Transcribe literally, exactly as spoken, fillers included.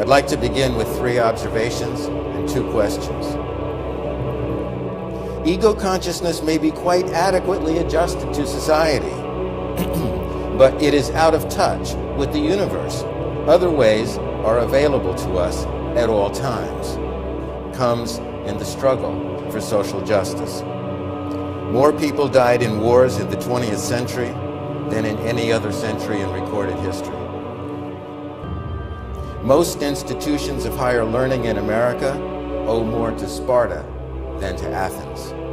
I'd like to begin with three observations and two questions. Ego consciousness may be quite adequately adjusted to society, but it is out of touch with the universe. Other ways are available to us at all times. Comes in the struggle for social justice. More people died in wars in the twentieth century than in any other century in recorded history. Most institutions of higher learning in America owe more to Sparta than to Athens.